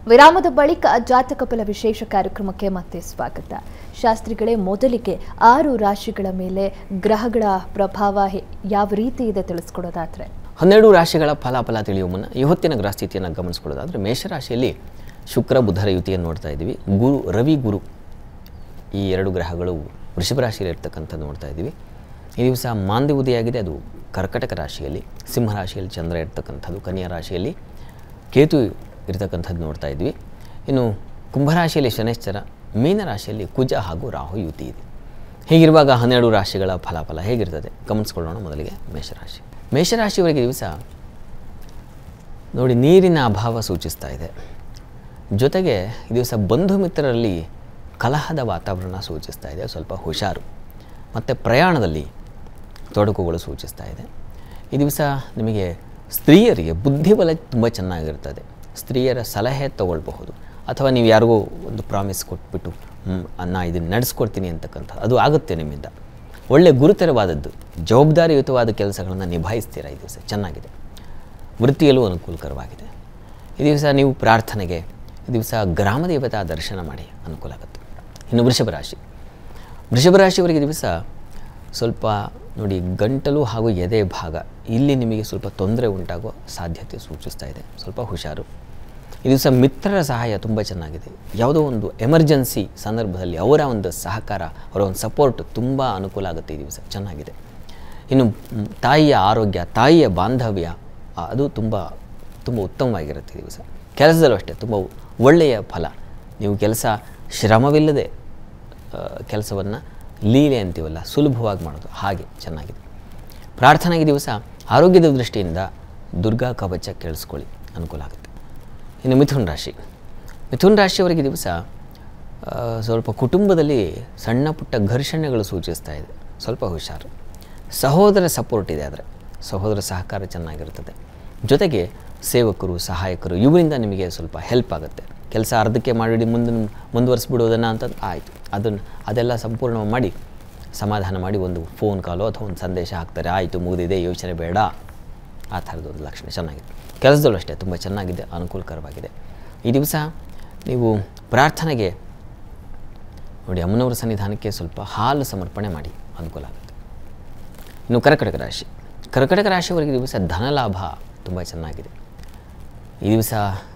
ವಿರಾಮದ ಬಳಿಕ ಜಾತಕ ಫಲ ವಿಶೇಷ ಕಾರ್ಯಕ್ರಮಕ್ಕೆ ಮತ್ತೆ ಸ್ವಾಗತ. ಶಾಸ್ತ್ರಿಗಳೇ, ಮೊದಲಿಗೆ 6 ರಾಶಿಗಳ ಮೇಲೆ ಗ್ರಹಗಳ ಪ್ರಭಾವ ಯಾವ ರೀತಿ ಇದೆ ತಿಳಿಸ್ಕೊಡೋದಾದ್ರೆ? 12 ರಾಶಿಗಳ ಫಲಾಫಲ ತಿಳಿಯುವ ಮುನ್ನ ಇವತ್ತಿನ ಗ್ರಹ ಸ್ಥಿತಿಯನ್ನು ಗಮನಿಸಿಕೊಳ್ಳೋದಾದರೆ ಮೇಷರಾಶಿಯಲ್ಲಿ ಶುಕ್ರ ಬುಧರ ಯುತಿಯನ್ನು ನೋಡ್ತಾ ಇದ್ದೀವಿ. ರವಿ ಗುರು ಈ 2 ಗ್ರಹಗಳು ವೃಷಭ ರಾಶಿಯಲ್ಲಿ ಇರ್ತಕ್ಕಂಥದ್ದು ನೋಡ್ತಾ ಇದ್ದೀವಿ. ಈ ದಿವಸ ಮಾಂದಿ ಉದಯಾಗಿದೆ, ಅದು ಕರ್ಕಟಕ ರಾಶಿಯಲ್ಲಿ. ಸಿಂಹ ರಾಶಿಯಲ್ಲಿ ಚಂದ್ರ ಇರ್ತಕ್ಕಂಥದ್ದು, ಕನ್ಯಾ ರಾಶಿಯಲ್ಲಿ ಕೇತು ಇರತಕ್ಕಂಥದ್ದು ನೋಡ್ತಾ ಇದ್ವಿ. ಇನ್ನು ಕುಂಭರಾಶಿಯಲ್ಲಿ ಶನೈಶ್ಚರ, ಮೀನರಾಶಿಯಲ್ಲಿ ಕುಜ ಹಾಗೂ ರಾಹು ಯುತಿ ಇದೆ. ಹೀಗಿರುವಾಗ 12 ರಾಶಿಗಳ ಫಲಾಫಲ ಹೇಗಿರ್ತದೆ ಗಮನಿಸ್ಕೊಳ್ಳೋಣ. ಮೊದಲಿಗೆ ಮೇಷರಾಶಿಯವರಿಗೆ ದಿವಸ ನೋಡಿ ನೀರಿನ ಅಭಾವ ಸೂಚಿಸ್ತಾ ಇದೆ. ಜೊತೆಗೆ ಈ ದಿವಸ ಬಂಧು ಮಿತ್ರರಲ್ಲಿ ಕಲಹದ ವಾತಾವರಣ ಸೂಚಿಸ್ತಾ ಇದೆ. ಸ್ವಲ್ಪ ಹುಷಾರು. ಮತ್ತು ಪ್ರಯಾಣದಲ್ಲಿ ತೊಡಕುಗಳು ಸೂಚಿಸ್ತಾ ಇದೆ. ಈ ದಿವಸ ನಿಮಗೆ ಸ್ತ್ರೀಯರಿಗೆ ಬುದ್ಧಿಬಲ ತುಂಬ ಚೆನ್ನಾಗಿರ್ತದೆ. ಸ್ತ್ರೀಯರ ಸಲಹೆ ತಗೊಳ್ಬಹುದು, ಅಥವಾ ನೀವು ಯಾರಿಗೂ ಒಂದು ಪ್ರಾಮಿಸ್ ಕೊಟ್ಬಿಟ್ಟು ನಾ ಇದನ್ನು ನಡೆಸ್ಕೊಡ್ತೀನಿ ಅಂತಕ್ಕಂಥದ್ದು ಅದು ಆಗುತ್ತೆ. ನಿಮ್ಮಿಂದ ಒಳ್ಳೆ ಗುರುತರವಾದದ್ದು ಜವಾಬ್ದಾರಿಯುತವಾದ ಕೆಲಸಗಳನ್ನು ನಿಭಾಯಿಸ್ತೀರಾ. ಈ ದಿವಸ ಚೆನ್ನಾಗಿದೆ. ವೃತ್ತಿಯಲ್ಲೂ ಅನುಕೂಲಕರವಾಗಿದೆ. ಈ ದಿವಸ ನೀವು ಪ್ರಾರ್ಥನೆಗೆ ಈ ದಿವಸ ಗ್ರಾಮ ದೇವತಾ ದರ್ಶನ ಮಾಡಿ ಅನುಕೂಲ ಆಗುತ್ತೆ. ಇನ್ನು ವೃಷಭ ರಾಶಿಯವರಿಗೆ ದಿವಸ ಸ್ವಲ್ಪ ನೋಡಿ ಗಂಟಲು ಹಾಗೂ ಎದೆ ಭಾಗ ಇಲ್ಲಿ ನಿಮಗೆ ಸ್ವಲ್ಪ ತೊಂದರೆ ಉಂಟಾಗುವ ಸಾಧ್ಯತೆ ಸೂಚಿಸ್ತಾ ಇದೆ. ಸ್ವಲ್ಪ ಹುಷಾರು. ಈ ದಿವಸ ಮಿತ್ರರ ಸಹಾಯ ತುಂಬ ಚೆನ್ನಾಗಿದೆ. ಯಾವುದೋ ಒಂದು ಎಮರ್ಜೆನ್ಸಿ ಸಂದರ್ಭದಲ್ಲಿ ಅವರ ಒಂದು ಸಹಕಾರ, ಅವರ ಒಂದು ಸಪೋರ್ಟ್ ತುಂಬ ಅನುಕೂಲ ಆಗುತ್ತೆ. ಈ ದಿವಸ ಚೆನ್ನಾಗಿದೆ. ಇನ್ನು ತಾಯಿಯ ಆರೋಗ್ಯ, ತಾಯಿಯ ಬಾಂಧವ್ಯ ಅದು ತುಂಬ ತುಂಬ ಉತ್ತಮವಾಗಿರುತ್ತೆ. ಈ ದಿವಸ ಕೆಲಸದಲ್ಲೂ ಅಷ್ಟೇ ತುಂಬ ಒಳ್ಳೆಯ ಫಲ. ನೀವು ಕೆಲಸ ಶ್ರಮವಿಲ್ಲದೆ ಕೆಲಸವನ್ನು ಲೀಲೆ ಅಂತೀವಲ್ಲ ಸುಲಭವಾಗಿ ಮಾಡೋದು, ಹಾಗೆ ಚೆನ್ನಾಗಿದೆ. ಪ್ರಾರ್ಥನೆಗೆ ದಿವಸ ಆರೋಗ್ಯದ ದೃಷ್ಟಿಯಿಂದ ದುರ್ಗಾ ಕವಚ ಕೇಳಿಸ್ಕೊಳ್ಳಿ, ಅನುಕೂಲ ಆಗುತ್ತೆ. ಇನ್ನು ಮಿಥುನ ರಾಶಿಯವರಿಗೆ ದಿವಸ ಸ್ವಲ್ಪ ಕುಟುಂಬದಲ್ಲಿ ಸಣ್ಣ ಪುಟ್ಟ ಘರ್ಷಣೆಗಳು ಸೂಚಿಸ್ತಾ ಇದೆ. ಸ್ವಲ್ಪ ಹುಷಾರು. ಸಹೋದರ ಸಪೋರ್ಟ್ ಇದೆ, ಆದರೆ ಸಹೋದರ ಸಹಕಾರ ಚೆನ್ನಾಗಿರ್ತದೆ. ಜೊತೆಗೆ ಸೇವಕರು, ಸಹಾಯಕರು ಇವರಿಂದ ನಿಮಗೆ ಸ್ವಲ್ಪ ಹೆಲ್ಪ್ ಆಗುತ್ತೆ. ಕೆಲಸ ಅರ್ಧಕ್ಕೆ ಮಾಡಿ ಮುಂದುವರಿಸ್ಬಿಡೋದನ್ನು ಅಂತ ಆಯಿತು, ಅದೆಲ್ಲ ಸಂಪೂರ್ಣ ಮಾಡಿ ಸಮಾಧಾನ ಮಾಡಿ ಒಂದು ಫೋನ್ ಕಾಲೋ ಅಥವಾ ಒಂದು ಸಂದೇಶ ಹಾಕ್ತಾರೆ, ಆಯಿತು ಮುಗಿದಿದೆ ಯೋಚನೆ ಬೇಡ, ಆ ಥರದೊಂದು ಲಕ್ಷಣ ಚೆನ್ನಾಗಿದೆ. ಕೆಲಸದಲ್ಲೂ ಅಷ್ಟೇ ತುಂಬ ಚೆನ್ನಾಗಿದೆ, ಅನುಕೂಲಕರವಾಗಿದೆ. ಈ ದಿವಸ ನೀವು ಪ್ರಾರ್ಥನೆಗೆ ನೋಡಿ ಅಮ್ಮನವರ ಸನ್ನಿಧಾನಕ್ಕೆ ಸ್ವಲ್ಪ ಹಾಲು ಸಮರ್ಪಣೆ ಮಾಡಿ, ಅನುಕೂಲ ಆಗುತ್ತೆ. ಇನ್ನು ಕರ್ಕಟಕ ರಾಶಿಯವರಿಗೆ ದಿವಸ ಧನಲಾಭ ತುಂಬ ಚೆನ್ನಾಗಿದೆ. ಈ ದಿವಸ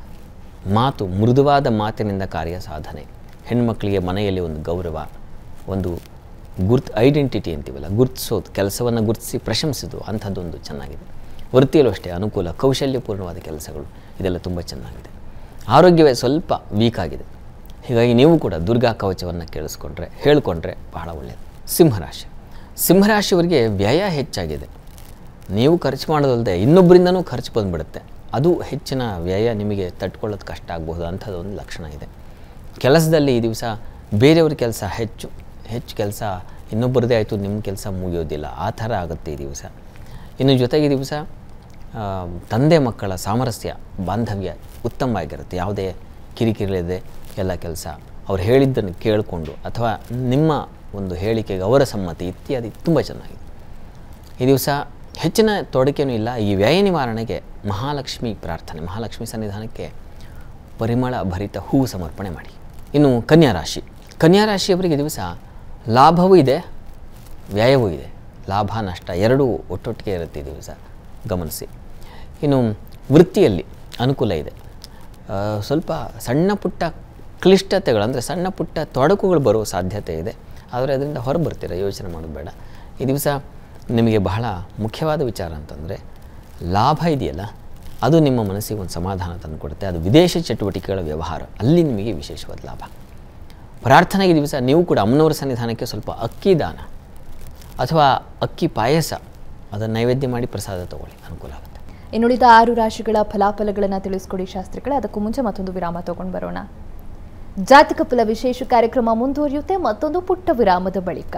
ಮೃದುವಾದ ಮಾತಿನಿಂದ ಕಾರ್ಯ ಸಾಧನೆ, ಹೆಣ್ಮಕ್ಳಿಗೆ ಮನೆಯಲ್ಲಿ ಒಂದು ಗೌರವ, ಒಂದು ಐಡೆಂಟಿಟಿ ಅಂತೀವಲ್ಲ, ಗುರುತಿಸೋದು, ಕೆಲಸವನ್ನು ಗುರುತಿಸಿ ಪ್ರಶಂಸಿಸೋದು ಅಂಥದ್ದೊಂದು ಚೆನ್ನಾಗಿದೆ. ವೃತ್ತಿಯಲ್ಲೂ ಅಷ್ಟೇ ಅನುಕೂಲ, ಕೌಶಲ್ಯಪೂರ್ಣವಾದ ಕೆಲಸಗಳು ಇದೆಲ್ಲ ತುಂಬ ಚೆನ್ನಾಗಿದೆ. ಆರೋಗ್ಯವೇ ಸ್ವಲ್ಪ ವೀಕ್ ಆಗಿದೆ. ಹೀಗಾಗಿ ನೀವು ಕೂಡ ದುರ್ಗಾ ಕವಚವನ್ನು ಹೇಳಿಕೊಂಡ್ರೆ ಬಹಳ ಒಳ್ಳೆಯದು. ಸಿಂಹರಾಶಿಯವರಿಗೆ ವ್ಯಯ ಹೆಚ್ಚಾಗಿದೆ. ನೀವು ಖರ್ಚು ಮಾಡೋದಲ್ಲದೆ ಇನ್ನೊಬ್ಬರಿಂದನೂ ಖರ್ಚು ಬಂದುಬಿಡುತ್ತೆ. ಅದು ಹೆಚ್ಚಿನ ವ್ಯಯ ನಿಮಗೆ ತಟ್ಕೊಳ್ಳೋದು ಕಷ್ಟ ಆಗಬಹುದು, ಅಂಥದ್ದೊಂದು ಲಕ್ಷಣ ಇದೆ. ಕೆಲಸದಲ್ಲಿ ಈ ದಿವಸ ಬೇರೆಯವ್ರ ಕೆಲಸ ಹೆಚ್ಚು ಕೆಲಸ ಇನ್ನೊಬ್ಬರದೇ ಆಯಿತು, ನಿಮ್ಮ ಕೆಲಸ ಮುಗಿಯೋದಿಲ್ಲ, ಆ ಥರ ಆಗುತ್ತೆ ಈ ದಿವಸ. ಇನ್ನು ಜೊತೆಗೆ ಈ ದಿವಸ ತಂದೆ ಮಕ್ಕಳ ಸಾಮರಸ್ಯ, ಬಾಂಧವ್ಯ ಉತ್ತಮವಾಗಿರುತ್ತೆ. ಯಾವುದೇ ಕಿರಿಕಿರಿಲಿದೆ ಎಲ್ಲ ಕೆಲಸ ಅವ್ರು ಹೇಳಿದ್ದನ್ನು ಕೇಳಿಕೊಂಡು ಅಥವಾ ನಿಮ್ಮ ಒಂದು ಹೇಳಿಕೆಗೆ ಅವರ ಸಮ್ಮತಿ ಇತ್ಯಾದಿ ತುಂಬ ಚೆನ್ನಾಗಿದೆ. ಈ ದಿವಸ ಹೆಚ್ಚಿನ ತೊಡಕೇನೂ ಇಲ್ಲ. ಈ ವ್ಯಯ ನಿವಾರಣೆಗೆ ಮಹಾಲಕ್ಷ್ಮಿ ಪ್ರಾರ್ಥನೆ, ಮಹಾಲಕ್ಷ್ಮಿ ಸನ್ನಿಧಾನಕ್ಕೆ ಪರಿಮಳ ಭರಿತ ಹೂವು ಸಮರ್ಪಣೆ ಮಾಡಿ. ಇನ್ನು ಕನ್ಯಾ ರಾಶಿಯವರಿಗೆ ದಿವಸ ಲಾಭವೂ ಇದೆ, ವ್ಯಯವೂ ಇದೆ. ಲಾಭ ನಷ್ಟ ಎರಡೂ ಒಟ್ಟೊಟ್ಟಿಗೆ ಇರುತ್ತೆ ಈ ದಿವಸ, ಗಮನಿಸಿ. ಇನ್ನು ವೃತ್ತಿಯಲ್ಲಿ ಅನುಕೂಲ ಇದೆ. ಸ್ವಲ್ಪ ಸಣ್ಣ ಪುಟ್ಟ ಕ್ಲಿಷ್ಟತೆಗಳು ಅಂದರೆ ಸಣ್ಣ ಪುಟ್ಟ ತೊಡಕುಗಳು ಬರುವ ಸಾಧ್ಯತೆ ಇದೆ, ಆದರೆ ಅದರಿಂದ ಹೊರಬರ್ತೀರ, ಯೋಚನೆ ಮಾಡೋದು ಬೇಡ. ಈ ದಿವಸ ನಿಮಗೆ ಬಹಳ ಮುಖ್ಯವಾದ ವಿಚಾರ ಅಂತಂದರೆ ಲಾಭ ಇದೆಯಲ್ಲ, ಅದು ನಿಮ್ಮ ಮನಸ್ಸಿಗೆ ಒಂದು ಸಮಾಧಾನ ತಂದುಕೊಡುತ್ತೆ. ಅದು ವಿದೇಶ ಚಟುವಟಿಕೆಗಳ ವ್ಯವಹಾರ, ಅಲ್ಲಿ ನಿಮಗೆ ವಿಶೇಷವಾದ ಲಾಭ. ಪ್ರಾರ್ಥನೆಗೆ ದಿವಸ ನೀವು ಕೂಡ ಅಮ್ಮನವರ ಸನ್ನಿಧಾನಕ್ಕೆ ಸ್ವಲ್ಪ ಅಕ್ಕಿ ದಾನ ಅಥವಾ ಅಕ್ಕಿ ಪಾಯಸ ಅದನ್ನು ನೈವೇದ್ಯ ಮಾಡಿ ಪ್ರಸಾದ ತಗೊಳ್ಳಿ, ಅನುಕೂಲ ಆಗುತ್ತೆ. ಇನ್ನುಳಿದ 6 ರಾಶಿಗಳ ಫಲಾಫಲಗಳನ್ನು ತಿಳಿಸ್ಕೊಡಿ ಶಾಸ್ತ್ರಿಗಳೇ. ಅದಕ್ಕೂ ಮುಂಚೆ ಮತ್ತೊಂದು ವಿರಾಮ ತಗೊಂಡು ಬರೋಣ. ಜಾತಕ ಫಲ ವಿಶೇಷ ಕಾರ್ಯಕ್ರಮ ಮುಂದುವರಿಯುತ್ತೆ ಮತ್ತೊಂದು ಪುಟ್ಟ ವಿರಾಮದ ಬಳಿಕ.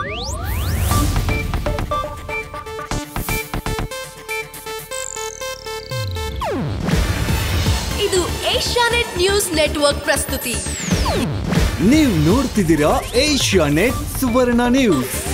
ಇದು ಏಷ್ಯಾನೆಟ್ ನ್ಯೂಸ್ ನೆಟ್ವರ್ಕ್ ಪ್ರಸ್ತುತಿ. ನೀವು ನೋಡ್ತಿದ್ದೀರಾ ಏಷ್ಯಾನೆಟ್ ಸುವರ್ಣ ನ್ಯೂಸ್.